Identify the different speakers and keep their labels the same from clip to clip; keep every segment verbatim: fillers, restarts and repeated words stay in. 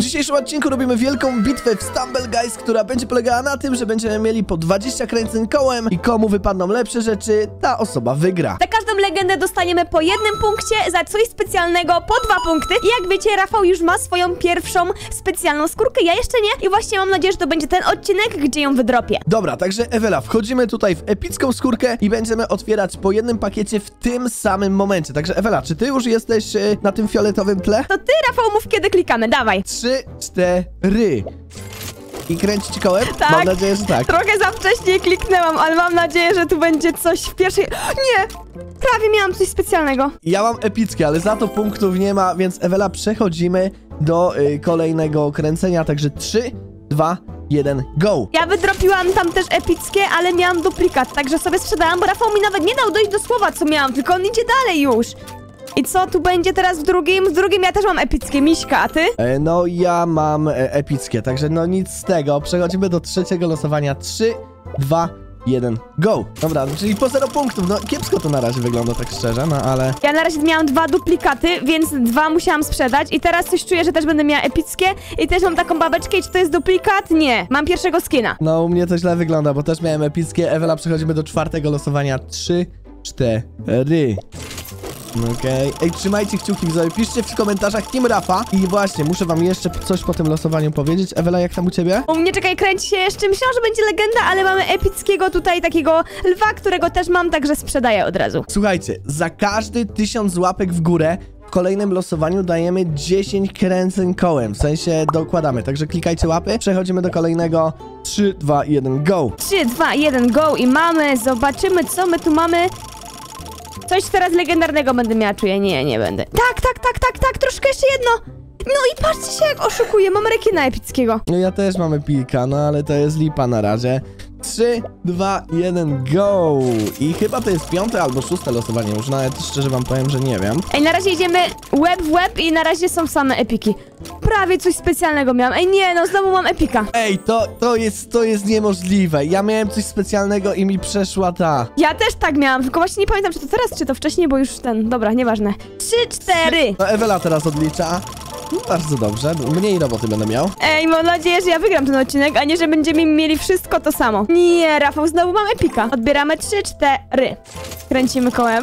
Speaker 1: dzisiejszym odcinku robimy wielką bitwę w Stumble Guys, która będzie polegała na tym, że będziemy mieli po dwadzieścia kręceń kołem i komu wypadną lepsze rzeczy, ta osoba wygra.
Speaker 2: Za każdą legendę dostaniemy po jednym punkcie, za coś specjalnego po dwa punkty. I jak wiecie, Rafał już ma swoją pierwszą specjalną skórkę, ja jeszcze nie. I właśnie mam nadzieję, że to będzie ten odcinek, gdzie ją wydropię.
Speaker 1: Dobra, także Ewela, wchodzimy tutaj w epicką skórkę i będziemy otwierać po jednym pakiecie w tym samym momencie. Także Ewela, czy ty już jesteś e, na tym fioletowym tle?
Speaker 2: To ty, Rafał, mów kiedy klikamy, dawaj.
Speaker 1: Trzy, cztery. I kręcić kołem?
Speaker 2: Tak.
Speaker 1: Mam nadzieję, że tak.
Speaker 2: Trochę za wcześnie kliknęłam, ale mam nadzieję, że tu będzie coś w pierwszej... Nie! Prawie miałam coś specjalnego.
Speaker 1: Ja mam epickie, ale za to punktów nie ma, więc Ewela, przechodzimy do y, kolejnego kręcenia. Także trzy, dwa, jeden, go!
Speaker 2: Ja wydropiłam tam też epickie, ale miałam duplikat, także sobie sprzedałam, bo Rafał mi nawet nie dał dojść do słowa, co miałam, tylko on idzie dalej już. I co tu będzie teraz w drugim? W drugim ja też mam epickie, Miśka, a ty?
Speaker 1: E, no ja mam e, epickie, także no nic z tego. Przechodzimy do trzeciego losowania. trzy, dwa, jeden, go! Dobra, czyli po zero punktów. No kiepsko to na razie wygląda, tak szczerze, no ale...
Speaker 2: Ja na razie miałam dwa duplikaty, więc dwa musiałam sprzedać i teraz coś czuję, że też będę miała epickie i też mam taką babeczkę i czy to jest duplikat? Nie, mam pierwszego skina.
Speaker 1: No u mnie to źle wygląda, bo też miałem epickie. Ewela, przechodzimy do czwartego losowania. trzy, cztery. Okej. Okay. Ej, trzymajcie kciuki, widzowie. Piszcie w komentarzach Team Rafa. I właśnie, muszę wam jeszcze coś po tym losowaniu powiedzieć. Ewela, jak tam u ciebie?
Speaker 2: U mnie, czekaj, kręci się jeszcze. Myślałam, że będzie legenda, ale mamy epickiego tutaj takiego lwa, którego też mam, także sprzedaję od razu.
Speaker 1: Słuchajcie, za każdy tysiąc łapek w górę w kolejnym losowaniu dajemy dziesięć kręceń kołem. W sensie dokładamy. Także klikajcie łapy. Przechodzimy do kolejnego. trzy, dwa, jeden, go!
Speaker 2: trzy, dwa, jeden, go i mamy. Zobaczymy, co my tu mamy. Coś teraz legendarnego będę miała, czuję. Nie, nie będę. Tak, tak, tak, tak, tak, troszkę jeszcze jedno. No i patrzcie się, jak oszukuję. Mam rekina epickiego.
Speaker 1: No ja też mamy pilka, no ale to jest lipa na razie. trzy, dwa, jeden, go! I chyba to jest piąte albo szóste losowanie. Już nawet szczerze wam powiem, że nie wiem.
Speaker 2: Ej, na razie idziemy łeb w łeb i na razie są same epiki. Prawie coś specjalnego miałam. Ej, nie, no znowu mam epika.
Speaker 1: Ej, to, to jest, to jest niemożliwe. Ja miałem coś specjalnego i mi przeszła ta.
Speaker 2: Ja też tak miałam, tylko właśnie nie pamiętam, czy to teraz, czy to wcześniej, bo już ten... Dobra, nieważne. Trzy, cztery.
Speaker 1: No Ewela teraz odlicza. No, bardzo dobrze, mniej roboty będę miał.
Speaker 2: Ej, mam nadzieję, że ja wygram ten odcinek, a nie, że będziemy mieli wszystko to samo. Nie, Rafał, znowu mam epika. Odbieramy trzy, cztery. Kręcimy kołem.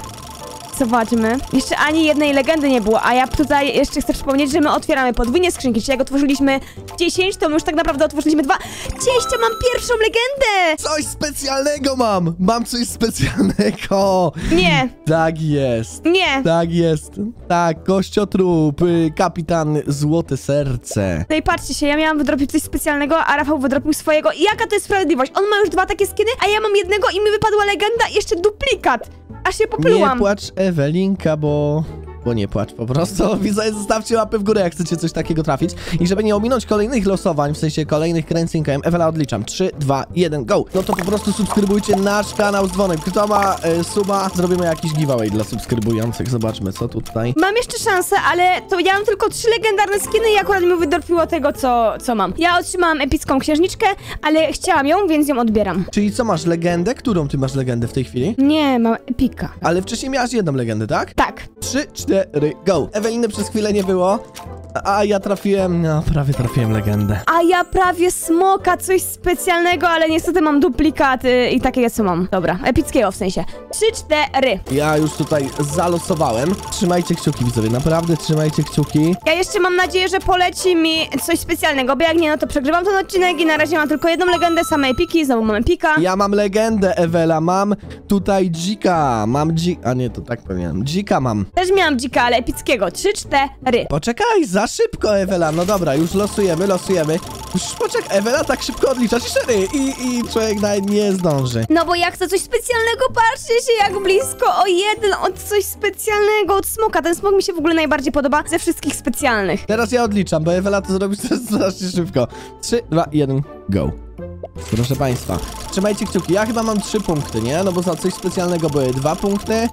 Speaker 2: Zobaczmy. Jeszcze ani jednej legendy nie było, a ja tutaj jeszcze chcę przypomnieć, że my otwieramy podwójnie skrzynki, czyli jak otworzyliśmy dziesięć, to my już tak naprawdę otworzyliśmy dwa. Cześć, mam pierwszą legendę!
Speaker 1: Coś specjalnego mam! Mam coś specjalnego!
Speaker 2: Nie.
Speaker 1: Tak jest.
Speaker 2: Nie.
Speaker 1: Tak jest. Tak, kościotrup, y, kapitan Złote Serce.
Speaker 2: No i patrzcie się, ja miałam wydropić coś specjalnego, a Rafał wydropił swojego. I jaka to jest sprawiedliwość? On ma już dwa takie skiny, a ja mam jednego i mi wypadła legenda i jeszcze duplikat. Aż się poplułam.
Speaker 1: Nie płacz, Ewelinka, bo... Bo nie płacz po prostu. Widzę, zostawcie łapę w górę, jak chcecie coś takiego trafić. I żeby nie ominąć kolejnych losowań, w sensie kolejnych kręceń kołem, Ewela, odliczam. trzy, dwa, jeden, go! No to po prostu subskrybujcie nasz kanał z dzwonem. Kto ma e, suba, zrobimy jakiś giveaway dla subskrybujących. Zobaczmy, co tutaj.
Speaker 2: Mam jeszcze szansę, ale to ja mam tylko trzy legendarne skiny i akurat mi wydropiło tego, co, co mam. Ja otrzymałam epicką księżniczkę, ale chciałam ją, więc ją odbieram.
Speaker 1: Czyli co, masz legendę? Którą ty masz legendę w tej chwili?
Speaker 2: Nie, mam epika.
Speaker 1: Ale wcześniej miałaś jedną legendę, tak?
Speaker 2: Tak.
Speaker 1: trzy, cztery, go! Eweliny przez chwilę nie było, a ja trafiłem, no prawie trafiłem legendę.
Speaker 2: A ja prawie smoka, coś specjalnego, ale niestety mam duplikaty i takie co mam. Dobra, epickiego w sensie. trzy, cztery.
Speaker 1: Ja już tutaj zalosowałem. Trzymajcie kciuki, widzowie, naprawdę trzymajcie kciuki.
Speaker 2: Ja jeszcze mam nadzieję, że poleci mi coś specjalnego, bo jak nie, no to przegrywam ten odcinek i na razie mam tylko jedną legendę, same epiki, znowu mam epika.
Speaker 1: Ja mam legendę, Ewela, mam tutaj dzika, mam dzi... A nie, to tak powinienem. Dzika mam.
Speaker 2: Też miałam dzika, ale epickiego. trzy, cztery.
Speaker 1: Poczekaj, za szybko, Ewela. No dobra, już losujemy, losujemy. Już poczekaj, Ewela tak szybko odlicza cztery i, i człowiek nawet nie zdąży.
Speaker 2: No bo ja chcę coś specjalnego, patrzcie się jak blisko, o jeden od coś specjalnego, od smoka. Ten smok mi się w ogóle najbardziej podoba ze wszystkich specjalnych.
Speaker 1: Teraz ja odliczam, bo Ewela to zrobi strasznie szybko. trzy, dwa, jeden, go. Proszę państwa, trzymajcie kciuki. Ja chyba mam trzy punkty, nie? No bo za coś specjalnego były dwa punkty.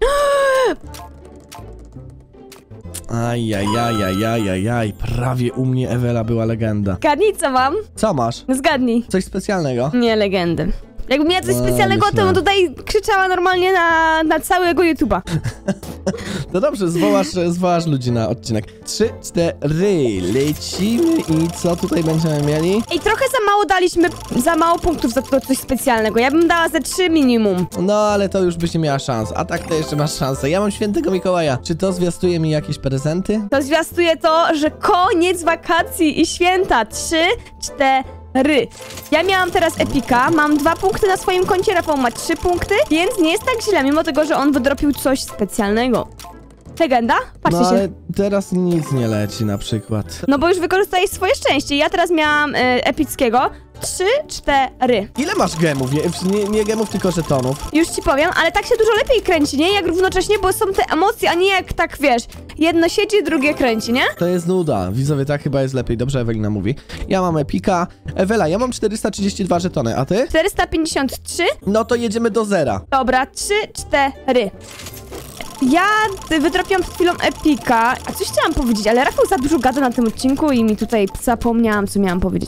Speaker 1: Ajajajajajajaj, prawie u mnie, Ewela, była legenda.
Speaker 2: Zgadnij, co mam?
Speaker 1: Co masz?
Speaker 2: Zgadnij.
Speaker 1: Coś specjalnego?
Speaker 2: Nie, legendy. Jakbym miała coś
Speaker 1: No,
Speaker 2: specjalnego, to
Speaker 1: myślałem.
Speaker 2: bym tutaj krzyczała normalnie na, na całego YouTube'a.
Speaker 1: No dobrze, zwołasz, zwołasz ludzi na odcinek. Trzy, cztery, lecimy i co tutaj będziemy mieli?
Speaker 2: Ej, trochę za mało daliśmy, za mało punktów za to coś specjalnego. Ja bym dała ze trzy minimum.
Speaker 1: No, ale to już byś nie miała szans, a tak to jeszcze masz szansę. Ja mam świętego Mikołaja. Czy to zwiastuje mi jakieś prezenty?
Speaker 2: To zwiastuje to, że koniec wakacji i święta. Trzy, cztery. Ja miałam teraz epika, mam dwa punkty na swoim koncie, Rafał ma trzy punkty, więc nie jest tak źle, mimo tego, że on wydropił coś specjalnego. Legenda? Patrzcie
Speaker 1: No, ale
Speaker 2: się.
Speaker 1: teraz nic nie leci na przykład.
Speaker 2: No bo już wykorzystałeś swoje szczęście. Ja teraz miałam y, epickiego. Trzy, cztery.
Speaker 1: Ile masz gemów? Nie, nie, nie gemów, tylko żetonów.
Speaker 2: Już ci powiem, ale tak się dużo lepiej kręci, nie? Jak równocześnie, bo są te emocje, a nie jak tak, wiesz, jedno siedzi, drugie kręci, nie?
Speaker 1: To jest nuda. Widzowie, tak chyba jest lepiej. Dobrze, Ewelina mówi. Ja mam epika. Ewela, ja mam czterysta trzydzieści dwa żetony, a ty?
Speaker 2: czterysta pięćdziesiąt trzy.
Speaker 1: No to jedziemy do zera.
Speaker 2: Dobra, trzy, cztery. Ja y, wytropiłam przed chwilą epika. A coś chciałam powiedzieć, ale Rafał za dużo gada na tym odcinku i mi tutaj zapomniałam, co miałam powiedzieć.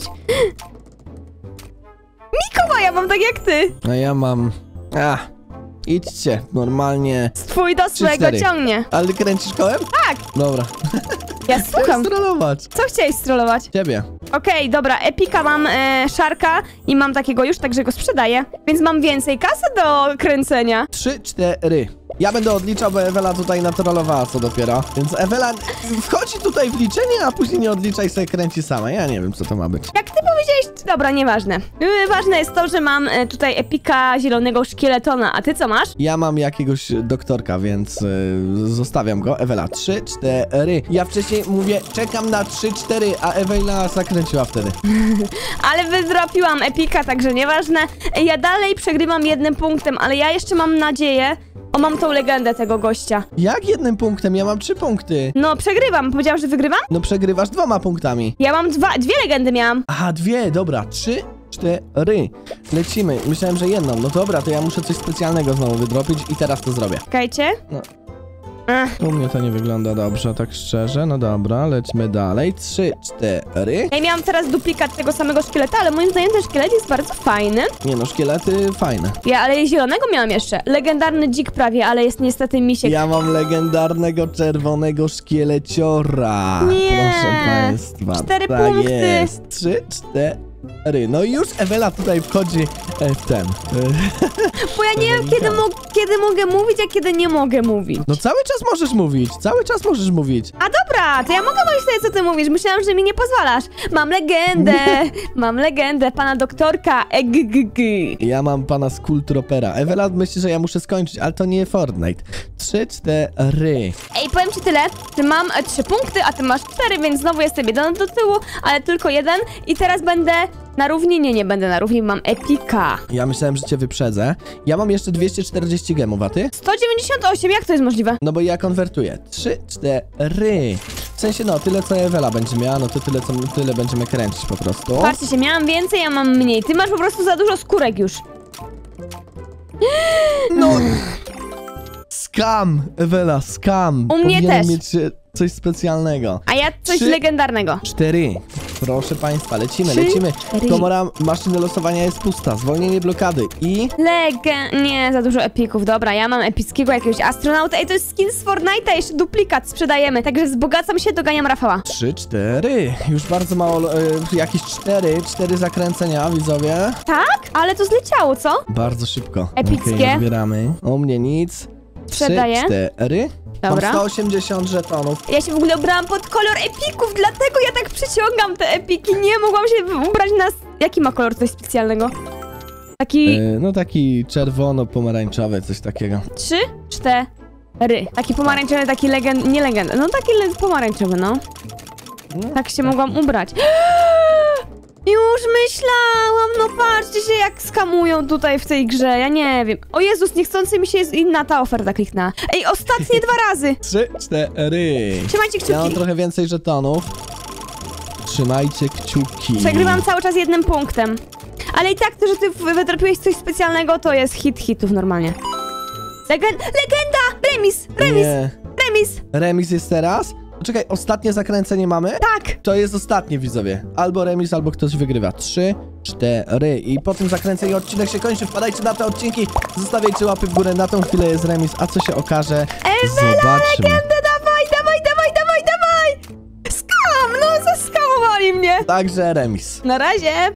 Speaker 2: Mikołaja mam tak jak ty.
Speaker 1: A ja mam... Ach, idźcie, normalnie.
Speaker 2: Twój do
Speaker 1: Trzy,
Speaker 2: swojego
Speaker 1: cztery.
Speaker 2: ciągnie.
Speaker 1: Ale kręcisz kołem?
Speaker 2: Tak,
Speaker 1: Dobra.
Speaker 2: ja słucham.
Speaker 1: Strollować.
Speaker 2: Co chciałeś strollować?
Speaker 1: Ciebie.
Speaker 2: Okej, dobra, epika mam e, szarka i mam takiego już, także go sprzedaję. Więc mam więcej kasy do kręcenia.
Speaker 1: Trzy, cztery. Ja będę odliczał, bo Ewela tutaj natrollowała co dopiero. Więc Ewela wchodzi tutaj w liczenie, a później nie odlicza i sobie kręci sama. Ja nie wiem, co to ma być.
Speaker 2: Jak ty powiedziałeś, dobra, nieważne. Yy, ważne jest to, że mam e, tutaj epika zielonego szkieletona, a ty co masz?
Speaker 1: Ja mam jakiegoś doktorka, więc y, zostawiam go. Ewela, trzy, cztery. Ja wcześniej mówię, czekam na trzy, cztery, a Ewela zakręciła wtedy.
Speaker 2: Ale wydropiłam epika, także nieważne. Ja dalej przegrywam jednym punktem, ale ja jeszcze mam nadzieję. O, mam tą legendę tego gościa.
Speaker 1: Jak jednym punktem? Ja mam trzy punkty.
Speaker 2: No, przegrywam. Powiedziałam, że wygrywam?
Speaker 1: No przegrywasz dwoma punktami.
Speaker 2: Ja mam dwa, dwie legendy miałam.
Speaker 1: Aha, dwie, dobra, trzy, cztery. Lecimy. Myślałem, że jedną. No dobra, to ja muszę coś specjalnego znowu wydropić i teraz to zrobię.
Speaker 2: Czekajcie.
Speaker 1: No.
Speaker 2: Ech.
Speaker 1: U mnie to nie wygląda dobrze, tak szczerze. No dobra, lećmy dalej. Trzy, cztery.
Speaker 2: Ja miałam teraz duplikat tego samego szkieleta, ale moim zdaniem ten szkielet jest bardzo fajny.
Speaker 1: Nie no, szkielety fajne.
Speaker 2: Ja, ale zielonego miałam jeszcze. Legendarny dzik prawie, ale jest niestety misiek.
Speaker 1: Ja mam legendarnego czerwonego szkieleciora.
Speaker 2: Nie.
Speaker 1: Proszę państwa.
Speaker 2: Cztery
Speaker 1: tak
Speaker 2: punkty.
Speaker 1: jest. Trzy, cztery. No i już Ewela tutaj wchodzi e, w ten. E,
Speaker 2: Bo ja nie wiem, kiedy, mo kiedy mogę mówić, a kiedy nie mogę mówić.
Speaker 1: No cały czas możesz mówić, cały czas możesz mówić.
Speaker 2: A dobra, to ja mogę mówić sobie, co ty mówisz. Myślałam, że mi nie pozwalasz. Mam legendę. Mam legendę pana doktorka. Egg.
Speaker 1: Ja mam pana Skulltropera. Ewela myśli, że ja muszę skończyć, ale to nie Fortnite. Trzy, cztery.
Speaker 2: Ej, powiem ci tyle, że mam e, trzy punkty, a ty masz cztery, więc znowu jestem jeden do tyłu, ale tylko jeden. I teraz będę na równi. Nie, nie będę na równi, mam epika.
Speaker 1: Ja myślałem, że cię wyprzedzę. Ja mam jeszcze dwieście czterdzieści gemów, a ty?
Speaker 2: sto dziewięćdziesiąt osiem, jak to jest możliwe?
Speaker 1: No bo ja konwertuję. Trzy, cztery. W sensie, no, tyle co Ewela będzie miała, no to tyle, co tyle będziemy kręcić po prostu.
Speaker 2: Patrzcie się, miałam więcej, ja mam mniej. Ty masz po prostu za dużo skórek już.
Speaker 1: No! Skam, Ewela, skam.
Speaker 2: U mnie
Speaker 1: Powinienem
Speaker 2: też.
Speaker 1: mieć e, coś specjalnego.
Speaker 2: A ja coś
Speaker 1: Trzy.
Speaker 2: legendarnego.
Speaker 1: Cztery. Proszę państwa, lecimy,
Speaker 2: Trzy,
Speaker 1: lecimy.
Speaker 2: cztery.
Speaker 1: Komora maszyny losowania jest pusta. Zwolnienie blokady i...
Speaker 2: Legen... Nie, za dużo epików. Dobra, ja mam epickiego jakiegoś astronauta. Ej, to jest skin z Fortnite'a, jeszcze duplikat sprzedajemy. Także wzbogacam się, doganiam Rafała.
Speaker 1: Trzy, cztery. Już bardzo mało, e, jakieś cztery, cztery zakręcenia, widzowie.
Speaker 2: Tak? Ale to zleciało, co?
Speaker 1: Bardzo szybko.
Speaker 2: Epickie.
Speaker 1: Okej, zbieramy. U mnie nic.
Speaker 2: Sprzedaję.
Speaker 1: Trzy, cztery.
Speaker 2: Dobra.
Speaker 1: Mam sto osiemdziesiąt żetonów.
Speaker 2: Ja się w ogóle ubrałam pod kolor epików, dlatego ja tak przyciągam te epiki. Nie mogłam się ubrać na... Jaki ma kolor coś specjalnego? Taki...
Speaker 1: E, no taki czerwono-pomarańczowy, coś takiego.
Speaker 2: Trzy, cztery. Taki pomarańczowy, taki legend... Nie legend... No taki le... pomarańczowy, no.
Speaker 1: No,
Speaker 2: Tak się mogłam ubrać. Już myślałam, no patrzcie się jak skamują tutaj w tej grze, ja nie wiem. O Jezus, niechcący mi się jest inna ta oferta kliknęła. Ej, ostatnie dwa razy.
Speaker 1: Trzy, cztery.
Speaker 2: Trzymajcie
Speaker 1: Ja mam
Speaker 2: kciuki.
Speaker 1: trochę więcej żetonów. Trzymajcie kciuki.
Speaker 2: Przegrywam cały czas jednym punktem. Ale i tak to, że ty w- wytropiłeś coś specjalnego, to jest hit hitów normalnie. Legen legenda! Remis! Remis!
Speaker 1: Nie.
Speaker 2: Remis!
Speaker 1: Remis jest teraz? Poczekaj, ostatnie zakręcenie mamy?
Speaker 2: Tak!
Speaker 1: To jest ostatnie, widzowie. Albo remis, albo ktoś wygrywa. Trzy, cztery. I po tym zakręceniu odcinek się kończy. Wpadajcie na te odcinki, zostawiajcie łapy w górę. Na tą chwilę jest remis, a co się okaże, zobaczmy.
Speaker 2: Legendę, dawaj, dawaj, dawaj, dawaj, dawaj! Skam! No, zaskamowali mnie!
Speaker 1: Także remis.
Speaker 2: Na razie!